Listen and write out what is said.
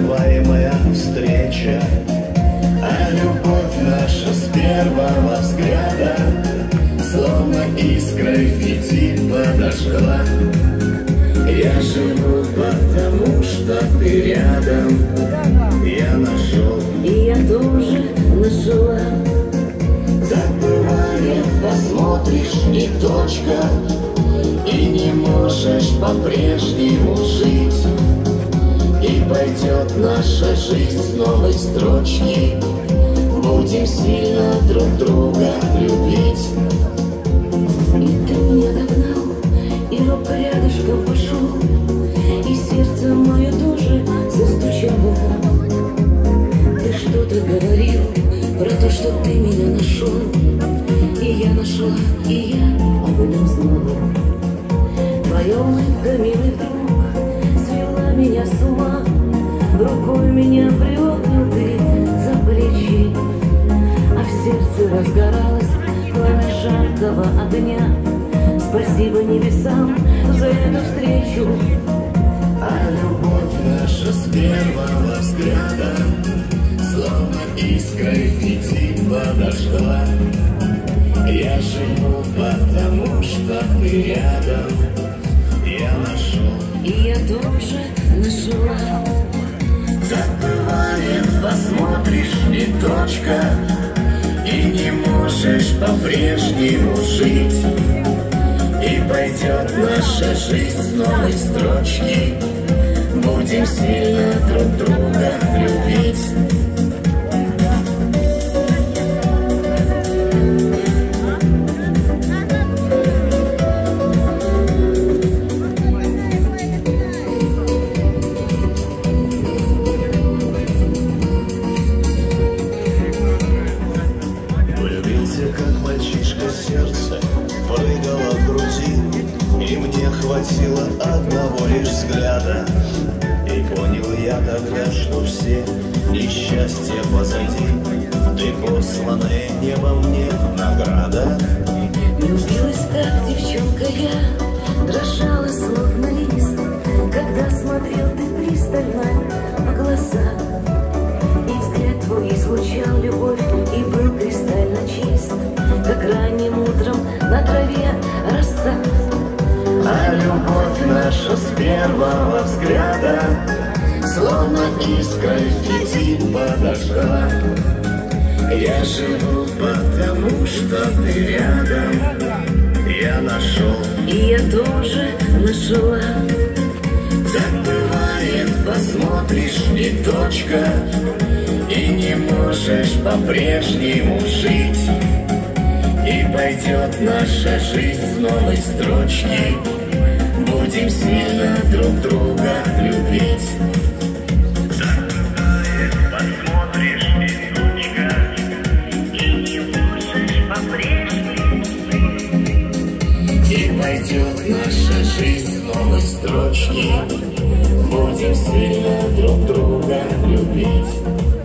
незабываемая встреча, а любовь наша с первого взгляда словно искрой фитиль подожгла. Я живу, потому что ты рядом. Я нашел, и я тоже нашла. так бывает, посмотришь и точка, и не можешь по-прежнему жить. И пойдет наша жизнь с новой строчки. Будем сильно друг друга любить. И ты меня догнал, и робко рядышком пошел, и сердце мое тоже застучало. Ты что-то говорил про то, что ты меня нашел, и я нашла, и я об этом знала. Твоя улыбка, милый друг, свела меня с ума. Рукой меня приобнял ты за плечи, а в сердце разгоралось пламя жаркого огня. Спасибо небесам за эту встречу. А любовь наша с первого взгляда словно искрой фитиль подожгла. Я живу, потому что ты рядом. Я нашел, И я тоже нашла. так бывает, посмотришь и точка, и не можешь по-прежнему жить. И пойдет наша жизнь с новой строчки. Будем сильно друг друга любить. Влюбился, как мальчишка, сердце прыгало в груди, и мне хватило одного лишь взгляда. И понял я тогда, что все несчастья позади. Ты посланная небом мне награда. Влюбилась, как девчонка я, дрожала словно лист, когда смотрел ты пристально в глаза. И взгляд твой излучал любовь и был кристально чист, как ранним утром на траве роса. А любовь наша с первого взгляда словно искрой фитиль подожгла. Я живу, потому что ты рядом. Я нашел, И я тоже нашла. так бывает, посмотришь и точка, и не можешь по-прежнему жить. И пойдет наша жизнь с новой строчки. Будем сильно друг друга любить. Так бывает, посмотришь и точка, и не можешь по-прежнему жить. И пойдет наша жизнь с новой строчки. Будем сильно друг друга любить.